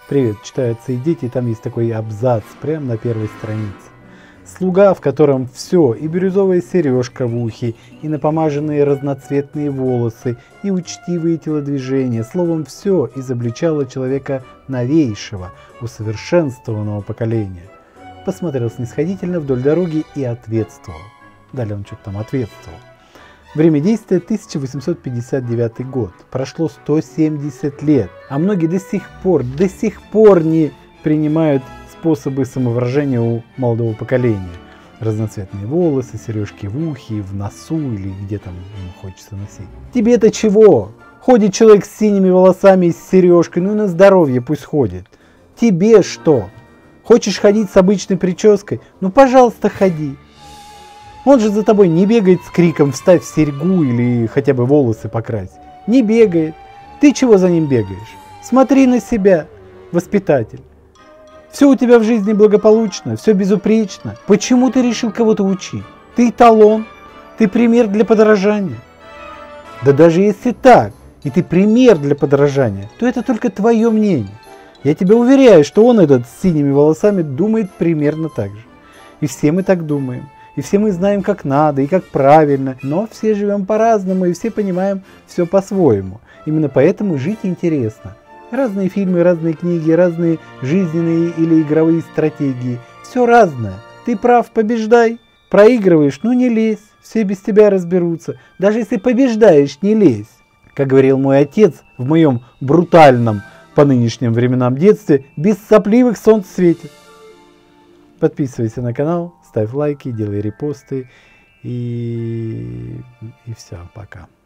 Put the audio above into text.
Привет, читают «Отцы и дети», и там есть такой абзац, прямо на первой странице. Слуга, в котором все, и бирюзовая сережка в ухе, и напомаженные разноцветные волосы, и учтивые телодвижения, словом, все изобличало человека новейшего, усовершенствованного поколения. Посмотрел снисходительно вдоль дороги и ответствовал. Далее он что-то там ответствовал. Время действия 1859 год. Прошло 170 лет, а многие до сих пор не принимают способы самовыражения у молодого поколения. Разноцветные волосы, сережки в ухе, в носу или где там ему хочется носить. Тебе-то чего? Ходит человек с синими волосами и с сережкой, ну и на здоровье пусть ходит. Тебе что? Хочешь ходить с обычной прической? Ну пожалуйста, ходи. Он же за тобой не бегает с криком «вставь серьгу» или хотя бы волосы покрась. Не бегает. Ты чего за ним бегаешь? Смотри на себя, воспитатель. Все у тебя в жизни благополучно, все безупречно. Почему ты решил кого-то учить? Ты эталон, ты пример для подражания. Да даже если так, и ты пример для подражания, то это только твое мнение. Я тебя уверяю, что он этот с синими волосами думает примерно так же. И все мы так думаем. И все мы знаем, как надо и как правильно, но все живем по-разному и все понимаем все по-своему. Именно поэтому жить интересно. Разные фильмы, разные книги, разные жизненные или игровые стратегии. Все разное. Ты прав, побеждай. Проигрываешь, ну не лезь. Все без тебя разберутся. Даже если побеждаешь, не лезь. Как говорил мой отец в моем брутальном по нынешним временам детстве, без сопливых солнце светит. Подписывайся на канал, ставь лайки, делай репосты и все, пока.